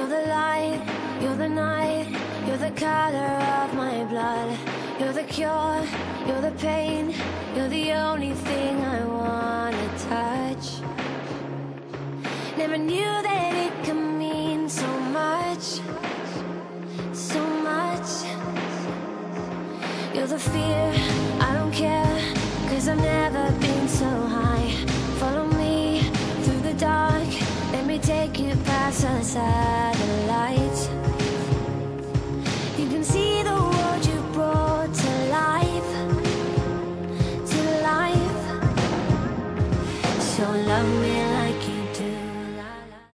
You're the light, you're the night, you're the color of my blood. You're the cure, you're the pain, you're the only thing I wanna touch. Never knew that it could mean so much, so much. You're the fear, I don't care, 'cause I've never been so high. Follow me through the dark, let me take you past the satellites.